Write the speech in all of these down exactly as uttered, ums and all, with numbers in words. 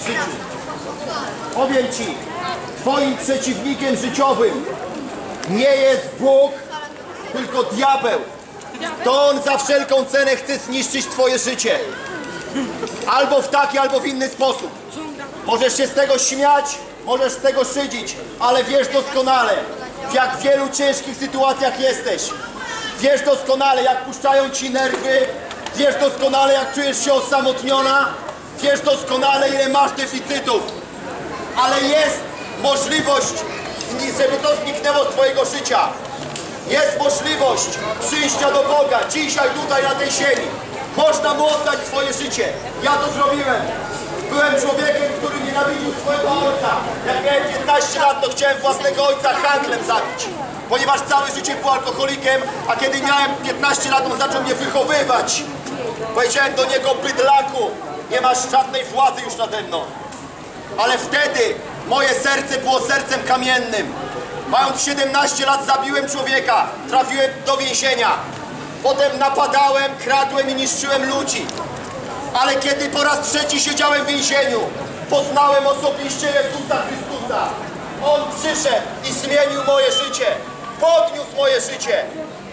w życiu. Powiem Ci, Twoim przeciwnikiem życiowym nie jest Bóg, tylko diabeł. To on za wszelką cenę chce zniszczyć Twoje życie. Albo w taki, albo w inny sposób. Możesz się z tego śmiać, możesz z tego szydzić, ale wiesz doskonale, w jak wielu ciężkich sytuacjach jesteś. Wiesz doskonale, jak puszczają Ci nerwy. Wiesz doskonale, jak czujesz się osamotniona. Wiesz doskonale, ile masz deficytów. Ale jest możliwość, żeby to zniknęło z Twojego życia. Jest możliwość przyjścia do Boga dzisiaj, tutaj, na tej ziemi. Można Mu oddać swoje życie. Ja to zrobiłem. Byłem człowiekiem, który nienawidził swojego ojca. Jak miałem piętnaście lat, to chciałem własnego ojca handlem zabić. Ponieważ całe życie był alkoholikiem, a kiedy miałem piętnaście lat, on zaczął mnie wychowywać. Powiedziałem do niego: bydlaku, nie masz żadnej władzy już nade mną. Ale wtedy moje serce było sercem kamiennym. Mając siedemnaście lat zabiłem człowieka, trafiłem do więzienia. Potem napadałem, kradłem i niszczyłem ludzi. Ale kiedy po raz trzeci siedziałem w więzieniu, poznałem osobiście Jezusa Chrystusa. On przyszedł i zmienił moje życie. Podniósł moje życie.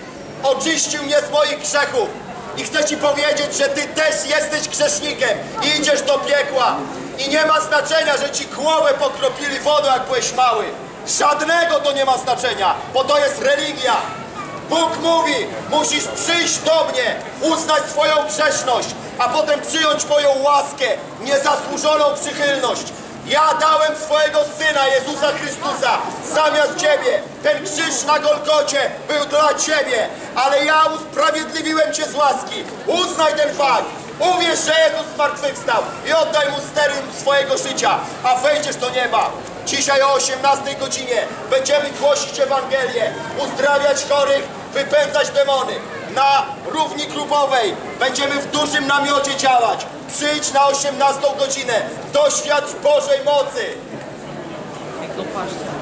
Oczyścił mnie z moich grzechów. I chcę Ci powiedzieć, że Ty też jesteś grzesznikiem i idziesz do piekła. I nie ma znaczenia, że Ci głowę pokropili wodą, jak byłeś mały. Żadnego to nie ma znaczenia, bo to jest religia. Bóg mówi: musisz przyjść do mnie, uznać swoją grzeszność, a potem przyjąć moją łaskę, niezasłużoną przychylność. Ja dałem swojego Syna, Jezusa Chrystusa, zamiast Ciebie. Ten krzyż na Golgocie był dla Ciebie, ale ja usprawiedliwiłem Cię z łaski. Uznaj ten fakt. Uwierz, że Jezus zmartwychwstał i oddaj Mu stery swojego życia, a wejdziesz do nieba. Dzisiaj o osiemnastej godzinie będziemy głosić Ewangelię, uzdrawiać chorych, wypędzać demony. Na równi klubowej będziemy w dużym namiocie działać. Przyjdź na osiemnastą godzinę, doświadcz Bożej mocy.